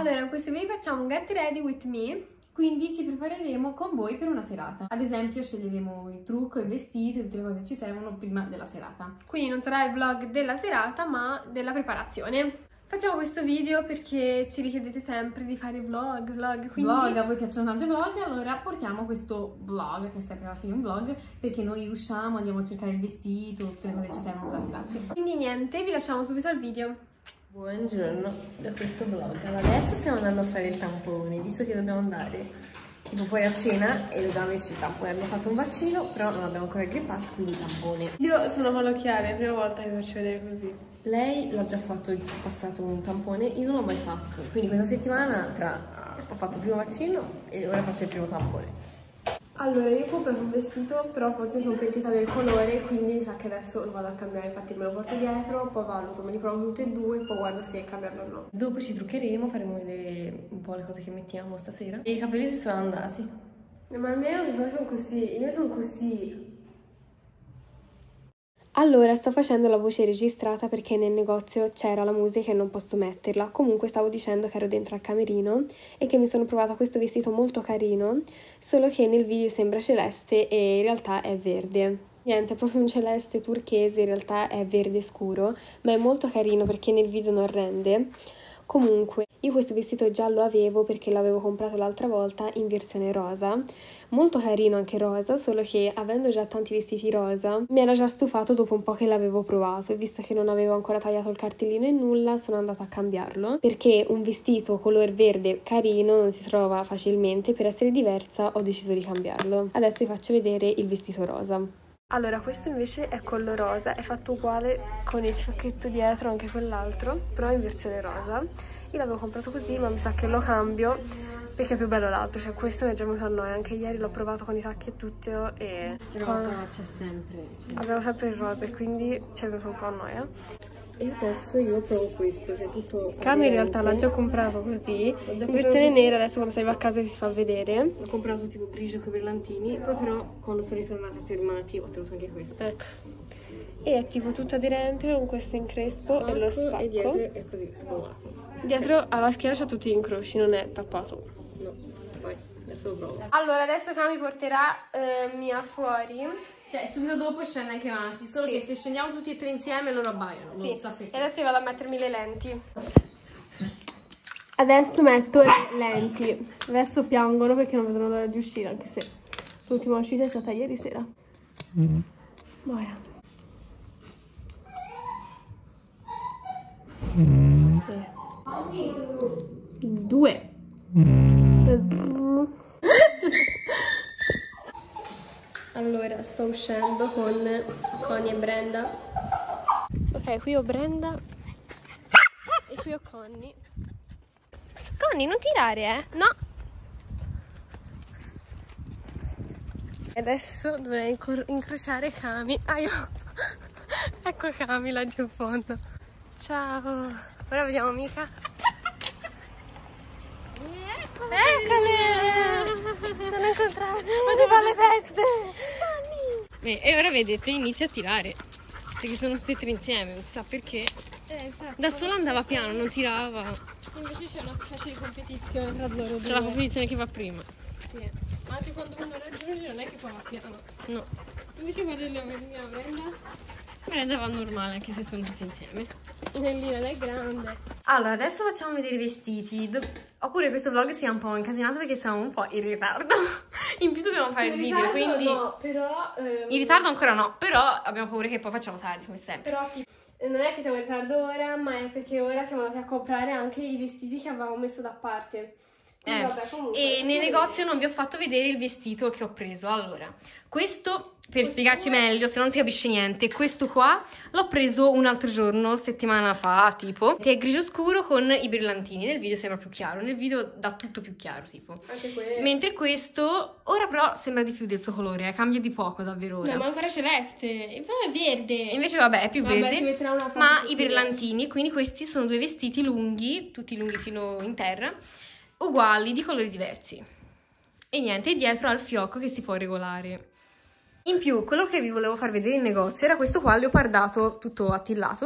Allora, in questo video facciamo un get ready with me. Quindi ci prepareremo con voi per una serata. Ad esempio sceglieremo il trucco, il vestito e tutte le cose che ci servono prima della serata. Quindi non sarà il vlog della serata ma della preparazione. Facciamo questo video perché ci richiedete sempre di fare vlog, quindi... Vlog, a voi piacciono tanto i vlog, allora portiamo questo vlog, che è sempre alla fine un vlog, perché noi usciamo, andiamo a cercare il vestito, tutte le cose che ci servono per la serata. Quindi niente, vi lasciamo subito al video. Buongiorno da questo vlog. Adesso stiamo andando a fare il tampone, visto che dobbiamo andare tipo fuori a cena e dobbiamo averci il tampone. Abbiamo fatto un vaccino, però non abbiamo ancora il Green Pass, quindi tampone. Io sono malocchiale, è la prima volta che vi faccio vedere così. Lei l'ha già fatto in passato un tampone, io non l'ho mai fatto. Quindi questa settimana ho fatto il primo vaccino e ora faccio il primo tampone. Allora, io ho comprato un vestito, però forse mi sono pentita del colore, quindi mi sa che adesso lo vado a cambiare, infatti me lo porto dietro, poi valuto, me li provo tutti e due, poi guardo se cambiarlo o no. Dopo ci truccheremo, faremo vedere un po' le cose che mettiamo stasera. E i capelli si sono andati. Ma almeno i miei sono così, i miei sono così. Allora, sto facendo la voce registrata perché nel negozio c'era la musica e non posso metterla. Comunque stavo dicendo che ero dentro al camerino e che mi sono provata questo vestito molto carino, solo che nel video sembra celeste e in realtà è verde. Niente, è proprio un celeste turchese, in realtà è verde scuro, ma è molto carino perché nel video non rende. Comunque, io questo vestito già lo avevo perché l'avevo comprato l'altra volta in versione rosa, molto carino anche rosa, solo che avendo già tanti vestiti rosa mi era già stufato dopo un po' che l'avevo provato e visto che non avevo ancora tagliato il cartellino e nulla sono andata a cambiarlo perché un vestito color verde carino non si trova facilmente, per essere diversa ho deciso di cambiarlo. Adesso vi faccio vedere il vestito rosa. Allora, questo invece è collo rosa, è fatto uguale con il fiocchetto dietro, anche quell'altro, però in versione rosa. Io l'avevo comprato così, ma mi sa che lo cambio perché è più bello l'altro, cioè questo mi è già venuto a noia, anche ieri l'ho provato con i tacchi e tutto e... Il rosa c'è sempre. Cioè. Avevo sempre il rosa e quindi ci è venuto un po' a noia. E adesso io provo questo che è tutto Cami in realtà l'ha già comprato così, in versione nera, adesso quando sei a casa vi fa vedere. L'ho comprato tipo grigio con brillantini, poi però quando sono ritornata per Manati ho trovato anche questo. Ecco. E è tipo tutto aderente con questo incresto e lo spacco. E dietro è così scollato. Dietro alla schiena c'ha tutti gli incroci, non è tappato. No, vai, adesso lo provo. Allora, adesso Cami porterà Mia fuori. Cioè, subito dopo scende anche avanti, solo che se scendiamo tutti e tre insieme loro abbaiano. Sì, non so perché. e adesso vado a mettermi le lenti. Adesso metto le lenti. Adesso piangono perché non vedono l'ora di uscire, anche se l'ultima uscita è stata ieri sera. Muoia. Due. Allora, sto uscendo con Connie e Brenda. Ok, qui ho Brenda e qui ho Connie. Connie, non tirare, No! E adesso dovrei incrociare Cami. Ecco Cami laggiù in fondo. Ciao! Ora vediamo mica. Eccole! Si sono incontrate! Ma ti fa le feste! E ora vedete, inizia a tirare. Perché sono tutte e tre insieme, non sa perché. Da sola andava piano, non tirava. Invece c'è una specie di competizione tra loro due. C'è la competizione che va prima. Sì. Ma anche quando uno raggiunge non è che poi va piano. No. Invece guarda la mia Brenda. Brenda va normale anche se sono tutte insieme. Nellina, lei è grande. Allora, adesso facciamo vedere i vestiti. Oppure questo vlog sia un po' incasinato perché siamo un po' in ritardo. In più dobbiamo fare il video, quindi... No, però... In ritardo ancora no, però abbiamo paura che poi facciamo tardi, come sempre. Però non è che siamo in ritardo ora, ma è perché ora siamo andati a comprare anche i vestiti che avevamo messo da parte. Quindi, vabbè, comunque, e nel negozio non vi ho fatto vedere il vestito che ho preso. Allora, questo, per spiegarci meglio, se non si capisce niente, questo qua l'ho preso un altro giorno, settimana fa, tipo, che è grigio scuro con i brillantini. Nel video sembra più chiaro, nel video dà tutto più chiaro, tipo. Anche questo. Mentre questo, ora però sembra di più del suo colore, cambia di poco davvero ora. No, ma ancora celeste, però è verde. Invece vabbè, è più verde, si metterà una foto ma così, i brillantini, quindi questi sono due vestiti lunghi, tutti lunghi fino in terra, uguali, di colori diversi. E niente, dietro ha il fiocco che si può regolare. In più, quello che vi volevo far vedere in negozio era questo qua leopardato tutto attillato,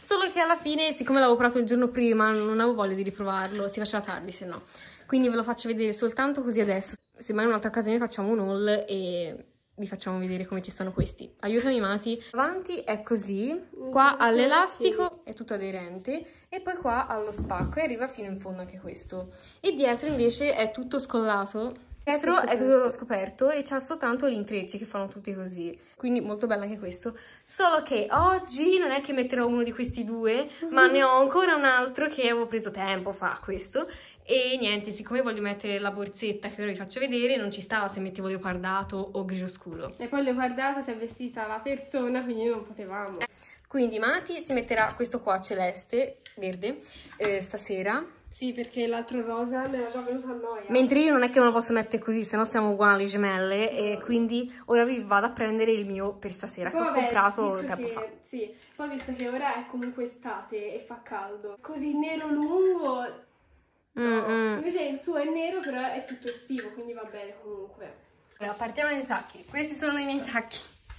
Solo che alla fine, siccome l'avevo provato il giorno prima, non avevo voglia di riprovarlo, si faceva tardi se no. Quindi ve lo faccio vedere soltanto così adesso. Se mai in un'altra occasione facciamo un haul e vi facciamo vedere come ci stanno questi. Aiutami Mati. Avanti è così, qua all'elastico è tutto aderente e poi qua allo spacco e arriva fino in fondo anche questo. E dietro invece è tutto scollato. Dietro è tutto scoperto e c'ha soltanto gli intrecci che fanno tutti così. Quindi molto bello anche questo. Solo che oggi non è che metterò uno di questi due, ma ne ho ancora un altro che avevo preso tempo fa, questo. E niente, siccome voglio mettere la borsetta che ora vi faccio vedere, non ci stava se mettevo leopardato o grigio scuro. E poi leopardato si è vestita la persona, quindi non potevamo. Quindi Mati si metterà questo qua celeste, verde, stasera. Sì, perché l'altro rosa ne era già venuto a noia. Mentre io non è che me lo posso mettere così, se no siamo uguali gemelle. E quindi ora vi vado a prendere il mio per stasera, che ho comprato tempo fa. Sì, poi visto che ora è comunque estate e fa caldo, così nero lungo... No. Invece il suo è nero, però è tutto estivo, quindi va bene comunque. Allora, partiamo dai tacchi. Questi sono i miei tacchi.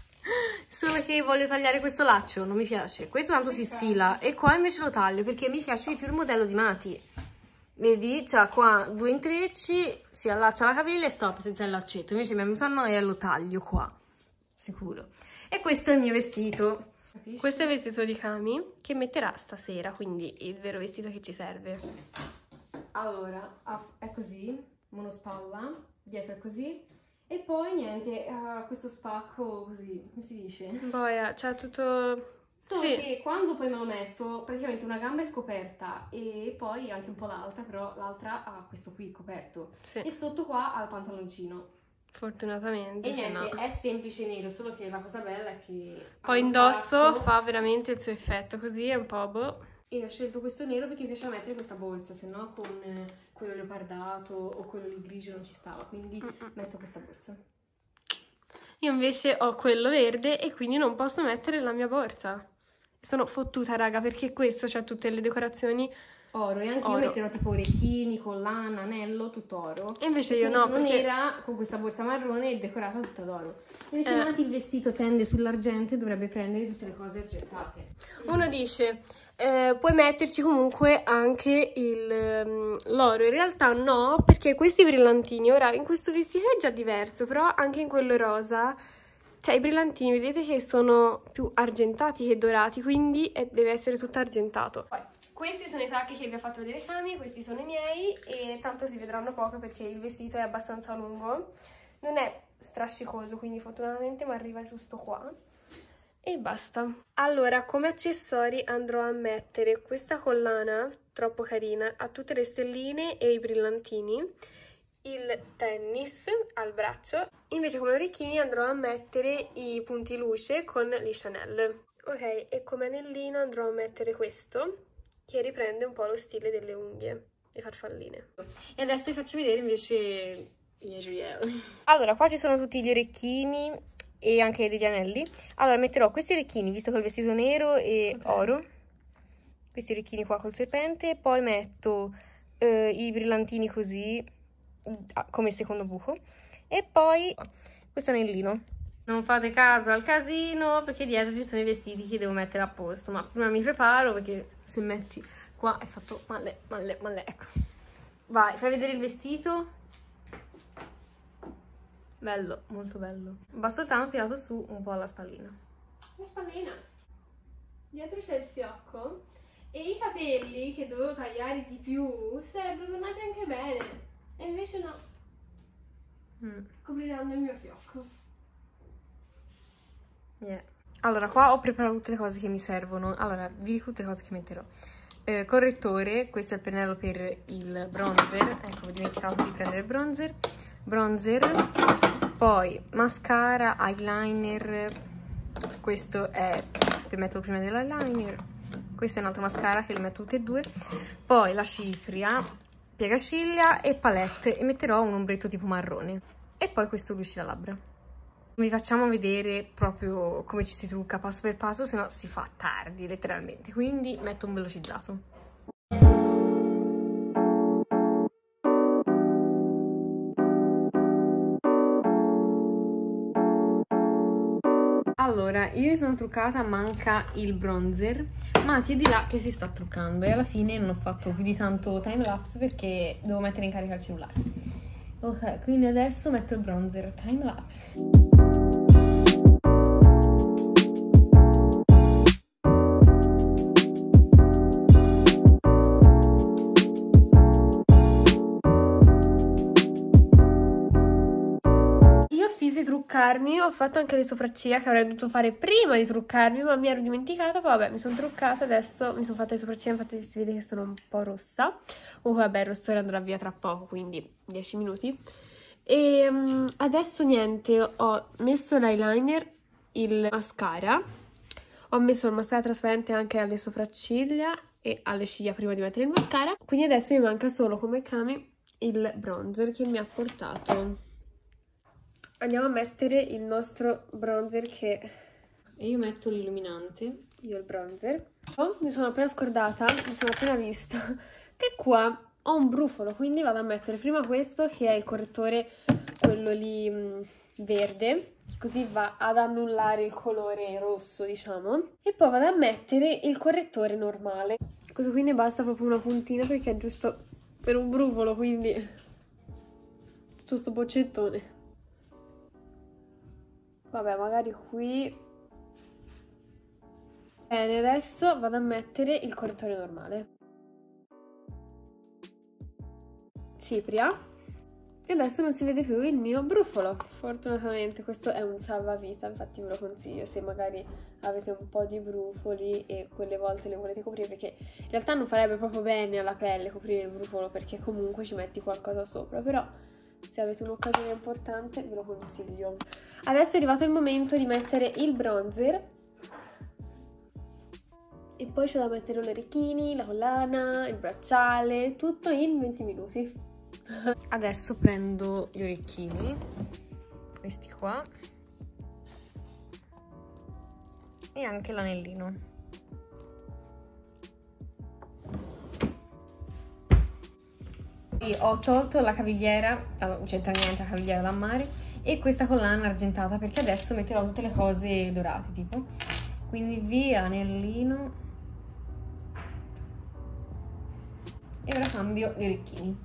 Solo che voglio tagliare questo laccio, non mi piace. Questo tanto si sfila e qua invece lo taglio perché mi piace di più il modello di Mati. Vedi? C'ha qua due intrecci, si allaccia la caviglia e stop senza il laccetto. Invece mi è venuto a noia e lo taglio qua, sicuro. E questo è il mio vestito. Capisci? Questo è il vestito di Cami che metterà stasera, quindi il vero vestito che ci serve. Allora, è così, monospalla, dietro è così, e poi niente, questo spacco così, come si dice? Boia, c'è tutto... Solo che quando poi me lo metto, praticamente una gamba è scoperta e poi anche un po' l'altra, però l'altra ha questo qui coperto. Sì. E sotto qua ha il pantaloncino. Fortunatamente, E niente, no. è semplice nero, solo che la cosa bella è che... Poi indosso fa veramente il suo effetto, così è un po' boh. E ho scelto questo nero perché mi piaceva mettere questa borsa, se no con quello leopardato o quello lì grigio non ci stava, quindi metto questa borsa. Io invece ho quello verde e quindi non posso mettere la mia borsa. Sono fottuta, raga, perché questo c'ha tutte le decorazioni oro. E anche io metterò tipo orecchini, collana, anello, tutto oro. E invece io no, sono perché... nera con questa borsa marrone e decorata tutta d'oro. Invece Mati il vestito tende sull'argento e dovrebbe prendere tutte le cose argentate. Uno dice... puoi metterci comunque anche l'oro. In realtà no, perché questi brillantini, ora in questo vestito è già diverso, però anche in quello rosa, cioè i brillantini vedete che sono più argentati che dorati, quindi deve essere tutto argentato. Poi, questi sono i tacchi che vi ho fatto vedere Cami, questi sono i miei e tanto si vedranno poco perché il vestito è abbastanza lungo. Non è strascicoso, quindi fortunatamente mi arriva giusto qua. E basta. Allora, come accessori andrò a mettere questa collana, troppo carina, ha tutte le stelline e i brillantini, il tennis al braccio. Invece come orecchini andrò a mettere i punti luce con gli Chanel. Ok, e come anellino andrò a mettere questo, che riprende un po' lo stile delle unghie, le farfalline. E adesso vi faccio vedere invece i miei gioielli. Allora, qua ci sono tutti gli orecchini e anche degli anelli. Allora metterò questi orecchini, visto che ho il vestito nero e oro, questi orecchini qua col serpente, poi metto i brillantini così come secondo buco e poi questo anellino. Non fate caso al casino perché dietro ci sono i vestiti che devo mettere a posto, ma prima mi preparo perché se metti qua è fatto male, ecco. Vai, fai vedere il vestito. Bello, molto bello. Va soltanto tirato su un po' alla spallina. La spallina. Dietro c'è il fiocco e i capelli che dovevo tagliare di più sarebbero tornati anche bene. E invece no. Copriranno il mio fiocco. Yeah. Allora, qua ho preparato tutte le cose che mi servono. Allora, vi dico tutte le cose che metterò. Correttore, questo è il pennello per il bronzer. Ecco, ho dimenticato di prendere il bronzer. Poi mascara, eyeliner, questo è per metterlo prima dell'eyeliner, questo è un altro mascara che li metto tutti e due, poi la cipria, piegaciglia e palette e metterò un ombretto tipo marrone e poi questo lucidalabbra. Vi facciamo vedere proprio come ci si trucca passo per passo, se no si fa tardi letteralmente, quindi metto un velocizzato. Allora, Allora, io mi sono truccata, manca il bronzer. Mati è di là che si sta truccando e alla fine non ho fatto più di tanto timelapse perché devo mettere in carica il cellulare. Ok, quindi adesso metto il bronzer timelapse. Ho fatto anche le sopracciglia che avrei dovuto fare prima di truccarmi, ma mi ero dimenticata. Poi vabbè, mi sono truccata, adesso mi sono fatta le sopracciglia, infatti si vede che sono un po' rossa. Vabbè, il rossore andrà via tra poco, quindi 10 minuti. E adesso niente, ho messo l'eyeliner, il mascara, ho messo il mascara trasparente anche alle sopracciglia e alle ciglia prima di mettere il mascara. Quindi adesso mi manca solo come Kami il bronzer che mi ha portato. Andiamo a mettere il nostro bronzer che... E io metto l'illuminante. Io il bronzer. Mi sono appena scordata, mi sono appena vista che qua ho un brufolo, quindi vado a mettere prima questo che è il correttore, quello lì verde, così va ad annullare il colore rosso, diciamo. E poi vado a mettere il correttore normale. Questo qui ne basta proprio una puntina perché è giusto per un brufolo, quindi tutto sto boccettone. Vabbè, magari qui. Bene, adesso vado a mettere il correttore normale. Cipria. E adesso non si vede più il mio brufolo. Fortunatamente questo è un salvavita, infatti ve lo consiglio se magari avete un po' di brufoli e quelle volte le volete coprire, perché in realtà non farebbe proprio bene alla pelle coprire il brufolo perché comunque ci metti qualcosa sopra, però se avete un'occasione importante ve lo consiglio. Adesso è arrivato il momento di mettere il bronzer e poi c'è da mettere gli orecchini, la collana, il bracciale, tutto in 20 minuti. Adesso prendo gli orecchini, questi qua, e anche l'anellino. Ho tolto la cavigliera, non c'entra niente la cavigliera da mare, e questa collana argentata perché adesso metterò tutte le cose dorate tipo. Quindi via anellino e ora cambio gli orecchini.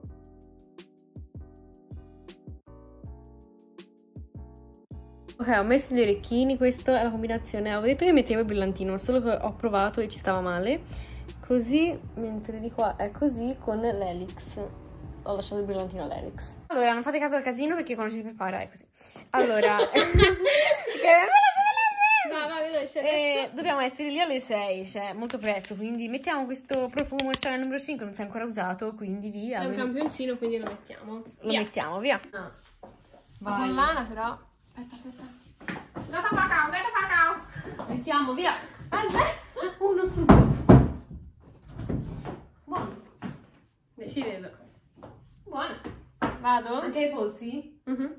Ok, ho messo gli orecchini, questa è la combinazione. Avevo detto che mettevo il brillantino, ma solo che ho provato e ci stava male. Così, mentre di qua è così, con l'elix. Ho lasciato il brillantino all'elix. Allora, non fate caso al casino perché quando ci si prepara è così. Allora, dobbiamo essere lì alle 6, cioè molto presto, quindi mettiamo questo profumo, il Chanel numero 5, non si è ancora usato, quindi via. È un campioncino, quindi lo mettiamo. Lo mettiamo, via. Vai. Collana però. Aspetta. Mettiamo, via. Uno spruzzo. Buono. Ci vedo. Buono. Vado? Anche i polsi? Buono,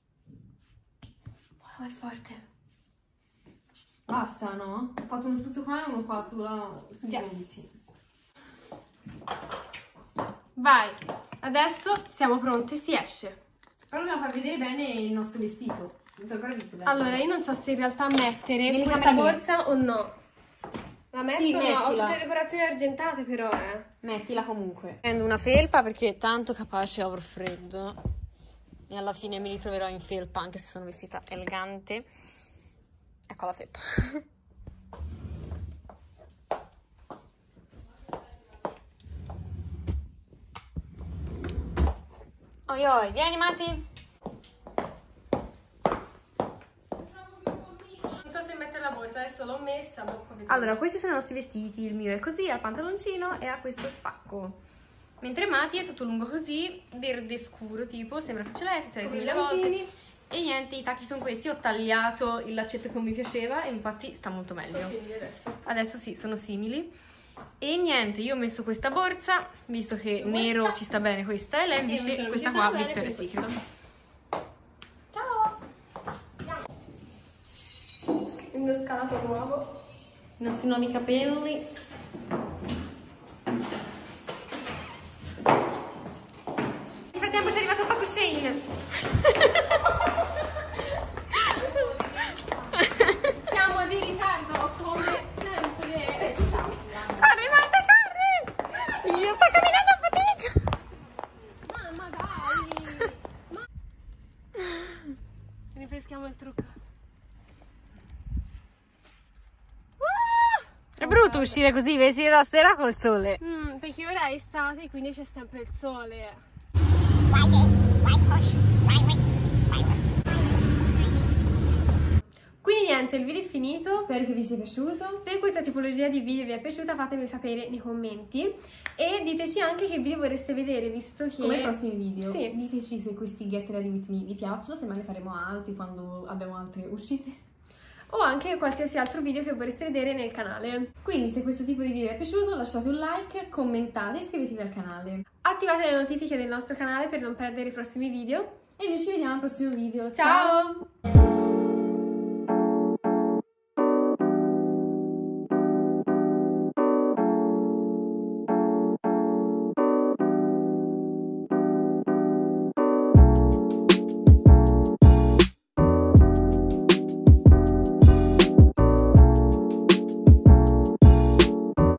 è forte. Basta, no? Ho fatto uno spruzzo qua e uno qua sui gomiti. Vai. Adesso siamo pronte, si esce. Però dobbiamo far vedere bene il nostro vestito. Non so ancora visto bene. Allora, io non so se in realtà mettere Vieni questa camera mia. borsa o no. La metto? Sì, no, ho mettila. tutte le decorazioni argentate però, Mettila comunque. Prendo una felpa perché tanto capace avrò freddo e alla fine mi ritroverò in felpa anche se sono vestita elegante. Ecco la felpa. Oi oi, vieni Mati. Non so se mettere la borsa, adesso l'ho messa. Allora, questi sono i nostri vestiti. Il mio è così, ha il pantaloncino e ha questo spacco. Mentre Mati è tutto lungo così, verde scuro tipo, sembra che ce l'hai, si è mille volte. E niente, i tacchi sono questi, ho tagliato il laccetto che non mi piaceva e infatti sta molto meglio. Sono simili adesso. Adesso sì, sono simili. E niente, io ho messo questa borsa, visto che nero ci sta bene questa, e lei invece questa qua, Victoria's Secret. Ciao! Il mio scalato nuovo. I nostri nuovi capelli. Nel frattempo ci è arrivato il pacco Shane. brutto uscire così vestiti da sera col sole. Perché ora è estate, quindi c'è sempre il sole. Quindi niente, il video è finito, spero che vi sia piaciuto. Se questa tipologia di video vi è piaciuta fatemi sapere nei commenti e diteci anche che video vorreste vedere, visto che... Come i prossimi video. Sì. Diteci se questi Get Ready With Me vi piacciono, se mai ne faremo altri quando abbiamo altre uscite. O anche qualsiasi altro video che vorreste vedere nel canale. Quindi se questo tipo di video vi è piaciuto lasciate un like, commentate e iscrivetevi al canale. Attivate le notifiche del nostro canale per non perdere i prossimi video. E noi ci vediamo al prossimo video. Ciao!